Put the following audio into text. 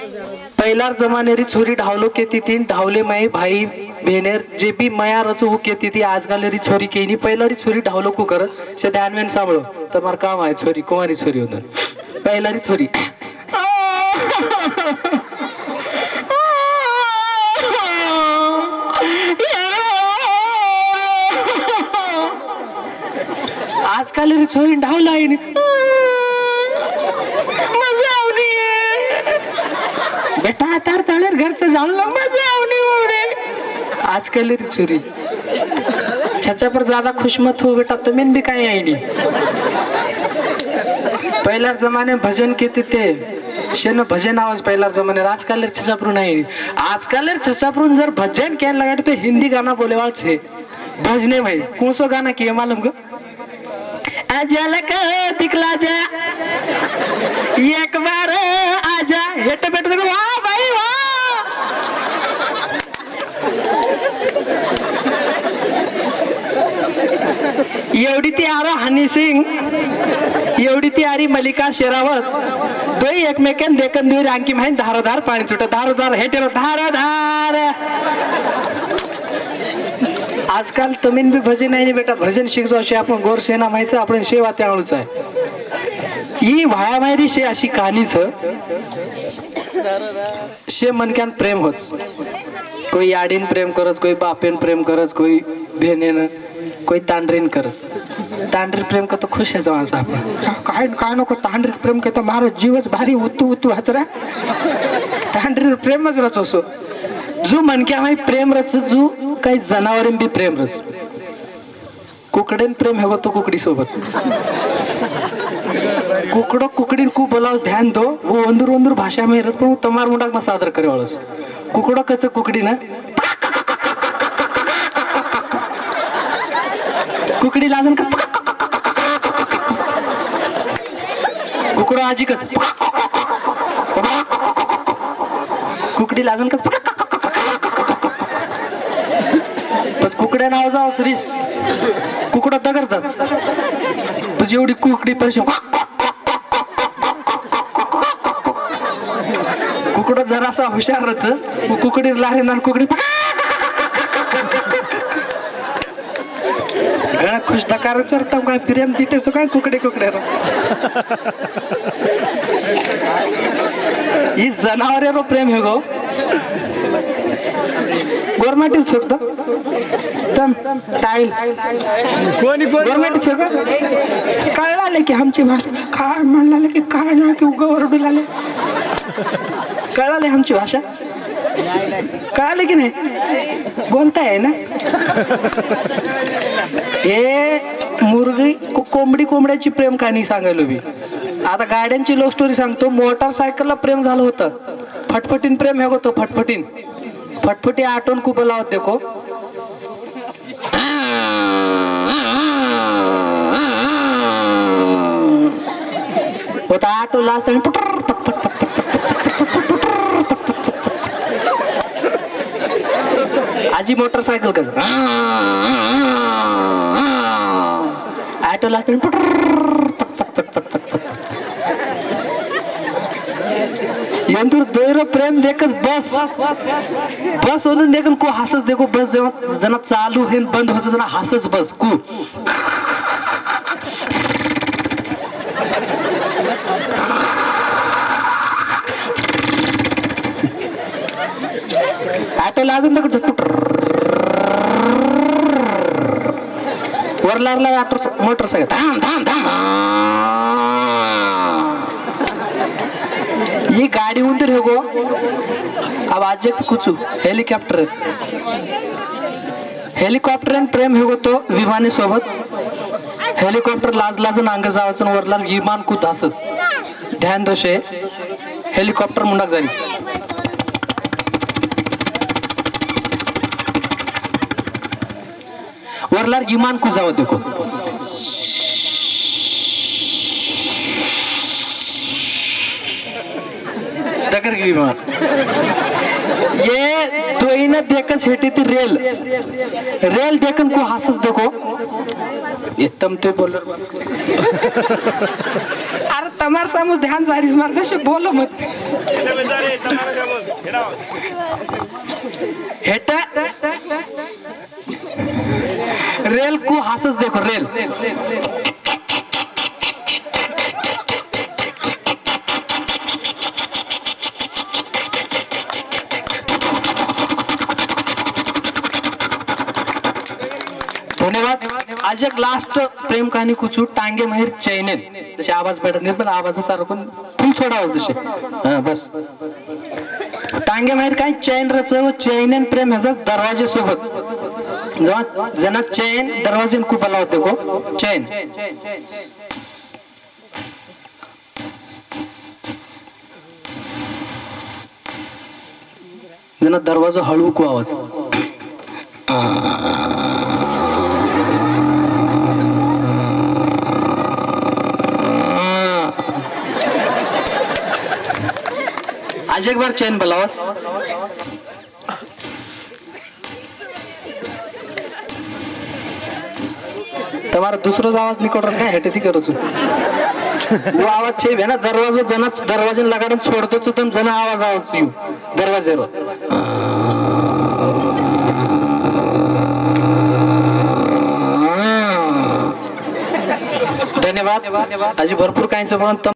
पहिलार जमानेरी छोरी ढावलो केती तीन ढावले माई भाई बहनेर जे भी माया रचो हो केती थी आजकाल री छोरी केनी पहिलारी छोरी ढावलो को कर से ध्यान सांभळो तुम्हार काम आहे छोरी कुमारी छोरी होणार पहिलारी छोरी आजकाल री छोरी ढावला आहे बेटा तार तळेर घरचं जाऊन मजा आवनी आजकाल री छोरी छच्चा पर ज्यादा खुश मत हो बेटा तुम्हें भी काय आई नहीं पहिला जमाने भजन केते ते शेन भजन आवाज पहिला जमाने आजकाल छचापरू नहीं आजकाल छचापरू जर भजन कहने लगा तो हिंदी गाना बोले वाल छे भजने भाई कौन सो गाना किए मालूम को अजलक दिखला जा एक बार आजा हेट बेट वाह भाई वाह एवढी ती आरो हनी सिंग एवढी ती आरी मलिका शेरावत दोई एकमेकान देखन दूर आणखी माहिती धारधार पाणी सुट धारधार हेटेर धारधार आजकाल तमीन भी भजन आहे बेटा भजन शिकजो असे आपण गोर सेना माहिती आपण शेवा त्याळूच आहे ही भाया मायरी शे अशी कहाणीच शे मनक्यान प्रेम होच कोई आडीन प्रेम करच कोई बापेन प्रेम करच कोई बहनेन कोई तांडरीन करच तांडरी प्रेम करतो खुश आहे जवान साहेब काय काय नको तांडरी प्रेम करतो मारो जीवच भारी उतू उतू हचरा तांडरी प्रेमच रच असो जो मनक्या माई प्रेम रच जो काही जनावरीन बी प्रेम रच कुकडेन प्रेम हेगो तो कुकडी सोबत कुकड़ो कुकड़ी को बोलाओ ध्यान दो वो अंदर अंदर भाषा में रस पण तमार मुंडाक में सादर करे वाळस कुकड़ो कच कुकड़ी ना कुकड़ी लाजन का कुकड़ो आजी कच कुकड़ी लाजन का बस कुकड्या नाव जाव सरीस कुकड़ो दगर जाच बस एवढी कुकडी पैसे कुकड़ो जरासा हुशार रच कुकडी लारे ना कुकडी गणा खुश दकार चरता काय प्रेम तिटेच काय कुकडी कुकड्या ही जनावरे रो प्रेम हे गो गवर्नमेंट छकदा तम टाइल कोणी गवर्नमेंट छक कळाले की आमची भाषा काय म्हणलाले की काय ना की उगावर बिलाले कळाले आमची भाषा कळाले की नाही बोलताय ना हे मुर्गी कोंबडी कोंबड्याची प्रेम कहाणी सांगायलो मी आता गाड्यांची लव्ह स्टोरी सांगतो मोटरसायकलला प्रेम झालं होतं फटफटीन प्रेम हे होतं फटफटीन फटफटी आटोन खूप लावत देखो होता आटो लास्ट आणि आजी मोटरसायकल कसं आटो लास्ट यंतुर दोयरो प्रेम देखच बस बस ओनून देखन को हसच देखो बस जेव्हा जना चालू हे बंद होत जना हसच बस को ऑटो लाजून देखो वरलारला ऑटो मोटरसायकल थांब थांब थांब ये गाड़ी उधर है गो अब आज कुछ हेलीकॉप्टर हेलीकॉप्टर प्रेम है गो तो विमानी सोबत हेलीकॉप्टर लाज लाजन अंग जावचन वरला विमान कूद असच ध्यान दोषे हेलीकॉप्टर मुंडाक जाली वरला विमान कूद जावत देखो टकर की विमान ये तो इन्हें देखकर हेटी थी रेल रेल देखन को हंसस देखो ये तम तो बोल अरे तमार सामू ध्यान जारीज मारने से बोलो मत हेटा रेल को हासस देखो रेल धन्यवाद आज एक लास्ट प्रेम कहानी कुछ टांगे माहिर चैनेल जसे आवाज भेटत नाही पण आवाजासारखं फुल छोडा आवाज तसे हां बस टांगे माहिर काय चैन रचव चैन प्रेम ह्याचा दरवाजे सोबत जेव्हा जना चैन दरवाजे खूप आला होते को चैन जना दरवाजा हळू को आवाज आज एक बार चैन बलावच तुम्हारा दूसरा आवाज निकल रहा है हेटे थी करो वो आवाज चाहिए ना दरवाजा जना दरवाजे लगाडून छोड़तो तो तुम जना आवाज यू दरवाजे रो धन्यवाद आज भरपूर काहींचं पण